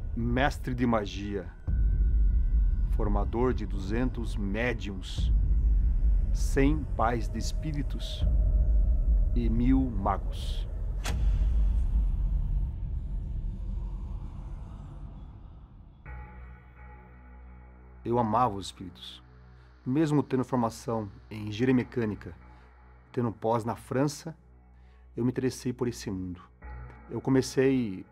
mestre de magia, formador de 200 médiums, 100 pais de espíritos e 1000 magos. Eu amava os espíritos. Mesmo tendo formação em engenharia mecânica, tendo pós na França, eu me interessei por esse mundo. Eu comecei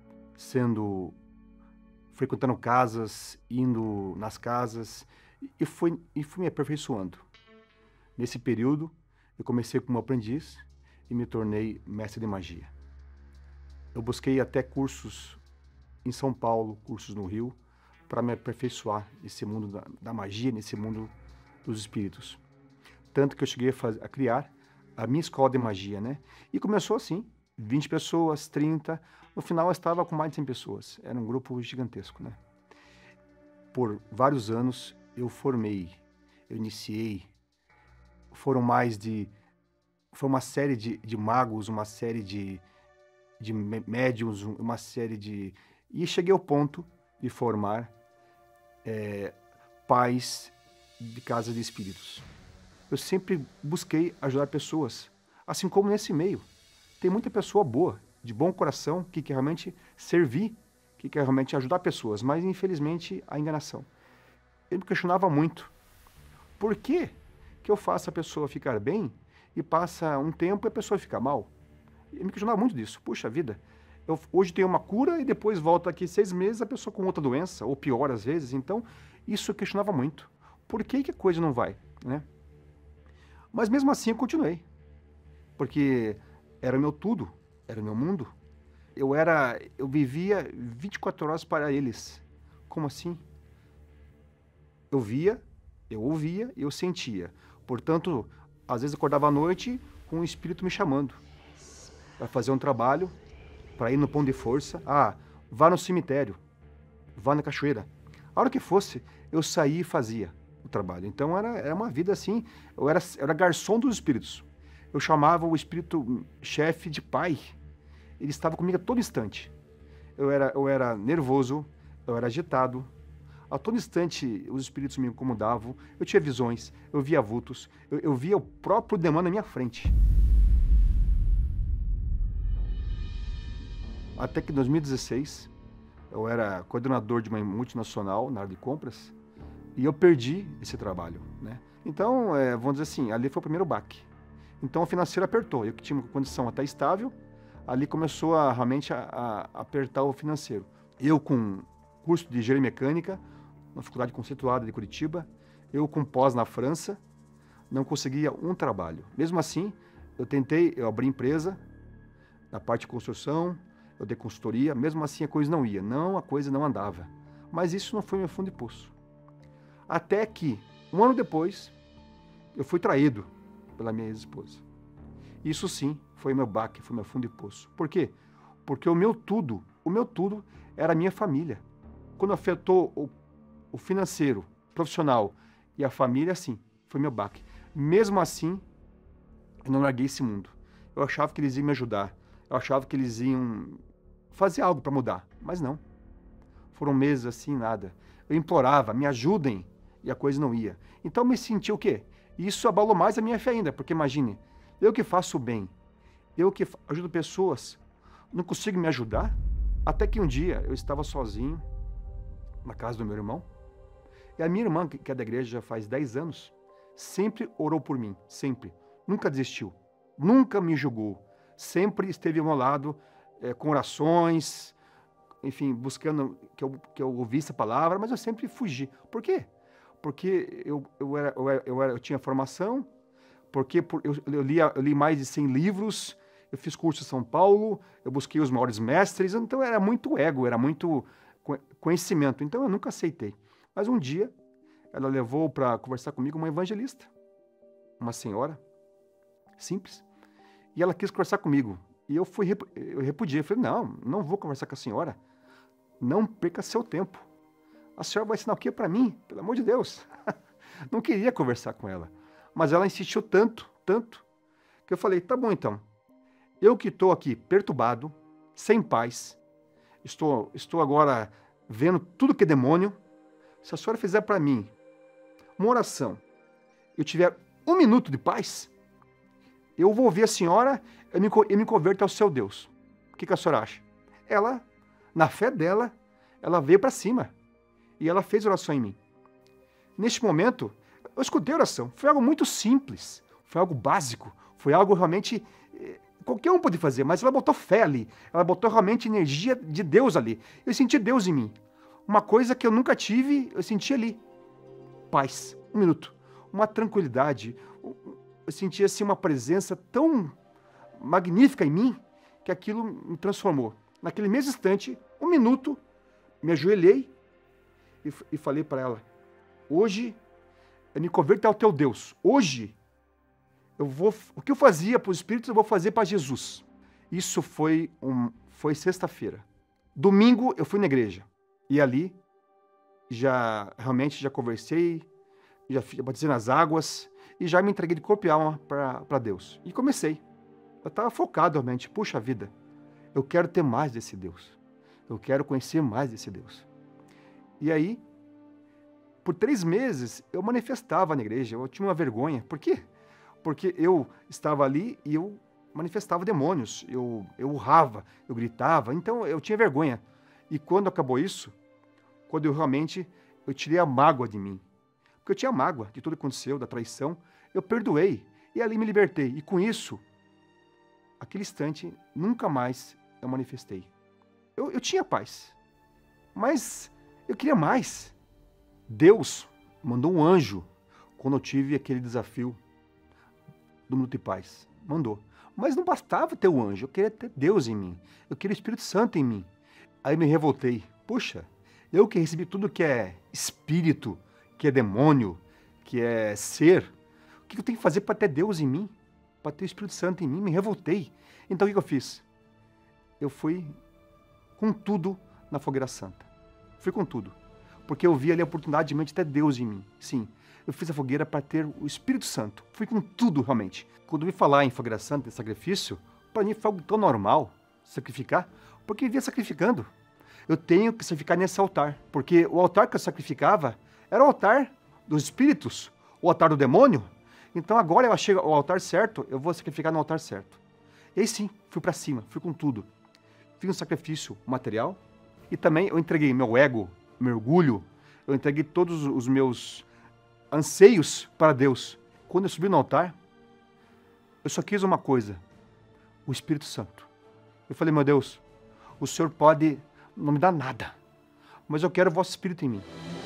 frequentando casas, indo nas casas e fui me aperfeiçoando. Nesse período, eu comecei como aprendiz e me tornei mestre de magia. Eu busquei até cursos em São Paulo, cursos no Rio, para me aperfeiçoar nesse mundo da magia, nesse mundo dos espíritos. Tanto que eu cheguei a criar a minha escola de magia, né? E começou assim, 20 pessoas, 30, no final eu estava com mais de 100 pessoas. Era um grupo gigantesco, né? Por vários anos eu formei, eu iniciei, foi uma série de magos, uma série de médiums, uma série de... E cheguei ao ponto de formar pais de casas de espíritos. Eu sempre busquei ajudar pessoas, assim como nesse meio. Tem muita pessoa boa, de bom coração, que quer realmente servir, que quer realmente ajudar pessoas, mas infelizmente a enganação. Eu me questionava muito. Por que eu faço a pessoa ficar bem e passa um tempo e a pessoa fica mal? Eu me questionava muito disso. Puxa vida, eu hoje tenho uma cura e depois volta aqui 6 meses a pessoa com outra doença, ou pior às vezes. Então, isso eu questionava muito. Por que a coisa não vai, né? Mas mesmo assim eu continuei, porque era meu tudo, era meu mundo. Eu vivia 24 horas para eles. Como assim? Eu via, eu ouvia e eu sentia. Portanto, às vezes eu acordava à noite com o espírito me chamando para fazer um trabalho, para ir no pão de força. Ah, vá no cemitério, vá na cachoeira. A hora que fosse, eu saía e fazia o trabalho. Então era uma vida assim, eu era garçom dos espíritos. Eu chamava o espírito chefe de pai. Ele estava comigo a todo instante. Eu era nervoso, eu era agitado. A todo instante os espíritos me incomodavam. Eu tinha visões, eu via vultos, eu via o próprio demônio na minha frente. Até que em 2016, eu era coordenador de uma multinacional na área de compras e eu perdi esse trabalho, né? Então, vamos dizer assim, ali foi o primeiro baque. Então, o financeiro apertou. Eu que tinha uma condição até estável, ali começou realmente a apertar o financeiro. Eu com curso de engenharia mecânica, na faculdade conceituada de Curitiba, eu com pós na França, não conseguia um trabalho. Mesmo assim, eu abri empresa na parte de construção, eu dei consultoria, mesmo assim a coisa não ia, a coisa não andava. Mas isso não foi meu fundo de poço. Até que, um ano depois, eu fui traído pela minha ex-esposa. Isso sim, foi meu baque, foi meu fundo de poço. Por quê? Porque o meu tudo era a minha família. Quando afetou o financeiro, profissional e a família, sim, foi meu baque. Mesmo assim, eu não larguei esse mundo. Eu achava que eles iam me ajudar. Eu achava que eles iam fazer algo para mudar, mas não. Foram meses assim, nada. Eu implorava, me ajudem, e a coisa não ia. Então eu me senti o quê? Isso abalou mais a minha fé ainda, porque imagine, eu que faço o bem, eu que ajudo pessoas, não consigo me ajudar? Até que um dia eu estava sozinho na casa do meu irmão, e a minha irmã, que é da igreja já faz 10 anos, sempre orou por mim, sempre. Nunca desistiu, nunca me julgou. Sempre esteve ao meu lado, com orações, enfim, buscando que eu ouvisse a palavra, mas eu sempre fugi. Por quê? Porque eu tinha formação, porque eu li mais de 100 livros, eu fiz curso em São Paulo, eu busquei os maiores mestres, então era muito ego, era muito conhecimento, então eu nunca aceitei. Mas um dia, ela levou para conversar comigo uma evangelista, uma senhora, simples, e ela quis conversar comigo. E eu repudiei. Eu falei, não vou conversar com a senhora. Não perca seu tempo. A senhora vai ensinar o que para mim? Pelo amor de Deus. Não queria conversar com ela. Mas ela insistiu tanto, que eu falei, tá bom então. Eu que estou aqui perturbado, sem paz, estou agora vendo tudo que é demônio, se a senhora fizer para mim uma oração, eu tiver 1 minuto de paz, eu vou ouvir a senhora, eu me converto ao seu Deus. O que a senhora acha? Ela, na fé dela, ela veio para cima e ela fez oração em mim. Neste momento, eu escutei a oração. Foi algo muito simples, foi algo básico, foi algo realmente qualquer um pode fazer, mas ela botou fé ali, ela botou realmente energia de Deus ali. Eu senti Deus em mim. Uma coisa que eu nunca tive, eu senti ali. Paz. 1 minuto. Uma tranquilidade. Eu senti assim uma presença tão magnífica em mim que aquilo me transformou. Naquele mesmo instante, 1 minuto, me ajoelhei e falei para ela: hoje eu me converto ao teu Deus. Hoje o que eu fazia para os espíritos eu vou fazer para Jesus. Isso foi sexta-feira. Domingo eu fui na igreja e ali realmente já conversei, já batizei nas águas e já me entreguei de corpo e alma para Deus. E comecei. Eu estava focado realmente. Puxa vida, eu quero ter mais desse Deus. Eu quero conhecer mais desse Deus. E aí, por 3 meses, eu manifestava na igreja. Eu tinha uma vergonha. Por quê? Porque eu estava ali e eu manifestava demônios. Eu urrava, eu gritava. Então, eu tinha vergonha. E quando acabou isso, quando eu tirei a mágoa de mim. Porque eu tinha mágoa de tudo que aconteceu, da traição. Eu perdoei. E ali me libertei. E com isso, aquele instante, nunca mais eu manifestei. Eu tinha paz. Mas eu queria mais. Deus mandou um anjo quando eu tive aquele desafio do minuto de paz. Mandou. Mas não bastava ter o anjo. Eu queria ter Deus em mim. Eu queria o Espírito Santo em mim. Aí me revoltei. Puxa, eu que recebi tudo que é espírito, que é demônio, que é ser, o que eu tenho que fazer para ter Deus em mim? Para ter o Espírito Santo em mim? Me revoltei. Então o que eu fiz? Eu fui com tudo na fogueira santa. Fui com tudo. Porque eu vi ali a oportunidade de ter Deus em mim. Sim, eu fiz a fogueira para ter o Espírito Santo. Fui com tudo realmente. Quando eu vi falar em fogueira santa, em sacrifício, para mim foi algo tão normal sacrificar, porque eu vivia sacrificando. Eu tenho que sacrificar nesse altar, porque o altar que eu sacrificava era o altar dos espíritos, o altar do demônio. Então agora eu achei o altar certo, eu vou sacrificar no altar certo. E aí sim, fui para cima, fui com tudo. Fiz um sacrifício material e também eu entreguei meu ego, meu orgulho, eu entreguei todos os meus anseios para Deus. Quando eu subi no altar, eu só quis uma coisa, o Espírito Santo. Eu falei: meu Deus, o Senhor pode não me dar nada, mas eu quero o vosso Espírito em mim.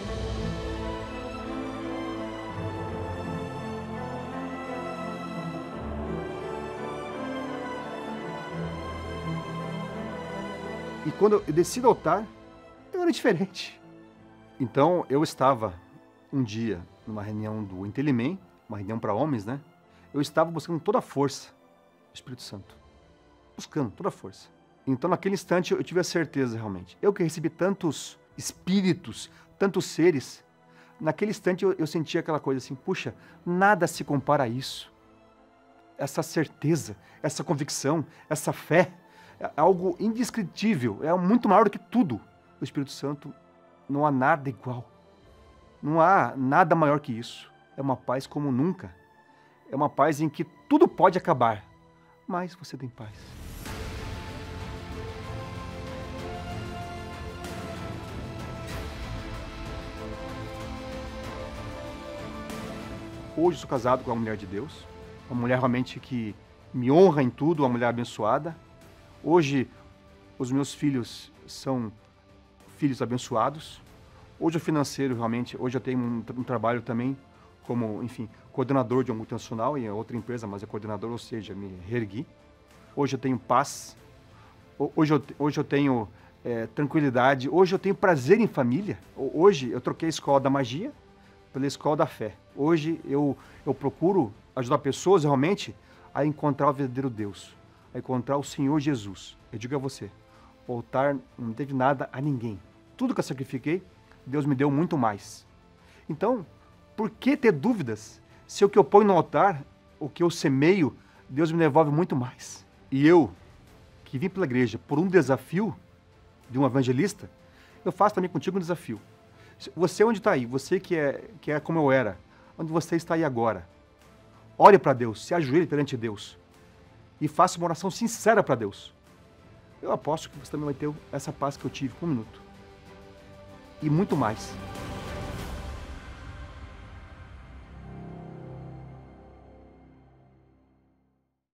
E quando eu desci do altar, eu era diferente. Então, eu estava um dia numa reunião do Intelimem, uma reunião para homens, né? Eu estava buscando toda a força do Espírito Santo. Buscando toda a força. Então, naquele instante, eu tive a certeza, realmente. Eu que recebi tantos espíritos, tantos seres, naquele instante eu senti aquela coisa assim: puxa, nada se compara a isso. Essa certeza, essa convicção, essa fé, é algo indescritível, é muito maior do que tudo. O Espírito Santo, não há nada igual. Não há nada maior que isso. É uma paz como nunca. É uma paz em que tudo pode acabar, mas você tem paz. Hoje eu sou casado com uma mulher de Deus, uma mulher realmente que me honra em tudo, uma mulher abençoada. Hoje os meus filhos são filhos abençoados. Hoje o financeiro realmente, hoje eu tenho um trabalho também como, enfim, coordenador de uma multinacional em outra empresa, mas é coordenador, ou seja, me reergui. Hoje eu tenho paz, hoje eu tenho tranquilidade, hoje eu tenho prazer em família. Hoje eu troquei a escola da magia pela escola da fé. Hoje eu procuro ajudar pessoas realmente a encontrar o verdadeiro Deus, a encontrar o Senhor Jesus. Eu digo a você, o altar não teve nada a ninguém. Tudo que eu sacrifiquei, Deus me deu muito mais. Então, por que ter dúvidas? Se o que eu ponho no altar, o que eu semeio, Deus me devolve muito mais. E eu, que vim pela igreja por um desafio de um evangelista, Eu faço também contigo um desafio. Você onde está aí, você que é como eu era, onde você está aí agora, olhe para Deus, se ajoelhe perante Deus e faça uma oração sincera para Deus. Eu aposto que você também vai ter essa paz que eu tive, 1 minuto. E muito mais.